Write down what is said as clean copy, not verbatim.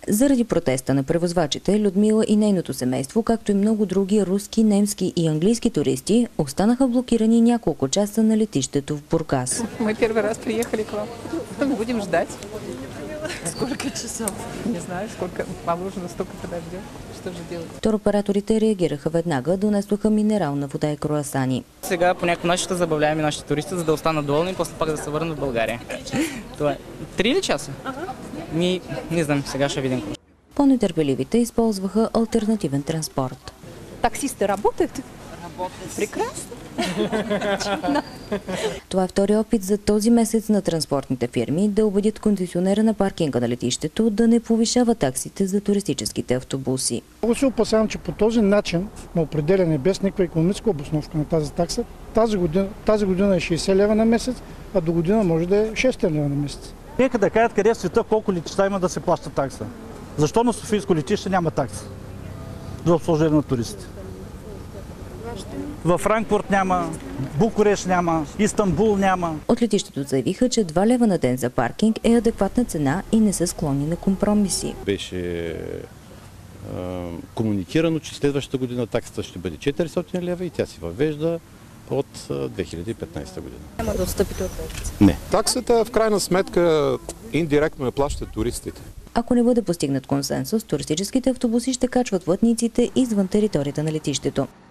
Заради протеста на превозвачите, Людмила и нейното семейство, както и много други руски, немски и английски туристи, останаха блокирани няколко часа на летището в Бургас. Мы первый раз приехали к вам. Будем ждать. Сколько часов? Не знаю, сколько положено, столько подождем. Что же делать? Туроператорите реагираха веднага, донесоха минерална вода и круасани. Сега по някакъв начин ще забавляваме нашите туристи, за да останат доволни и после пак да се върнат в България. Това е 3 часа? Не знам, сега ще видим. По-нетърпеливите използваха алтернативен транспорт. Таксисты работают? Прекрасно. Това е втори опит за този месец на транспортните фирми да убедят концесионера на паркинга на летището да не повишава таксите за туристическите автобуси. Много се опасявам, че по този начин на определяне без никаква икономическа обосновка на тази такса, тази година е 60 лева на месец, а до година може да е 6 лева на месец. Нека да кажат къде в света колко летища има да се плаща такса. Защо на Софийско летище няма такса за обслужване на туристите? Във Франкфурт няма, Букурещ няма, Истанбул няма. От летището заявиха, че 2 лева на ден за паркинг е адекватна цена и не са склонни на компромиси. Беше комуникирано, че следващата година таксата ще бъде 400 лева и тя се въвежда от 2015 година. Няма да отстъпите от месец. Не. Таксата в крайна сметка индиректно я плащат туристите. Ако не бъде постигнат консенсус, туристическите автобуси ще качват пътниците извън територията на летището.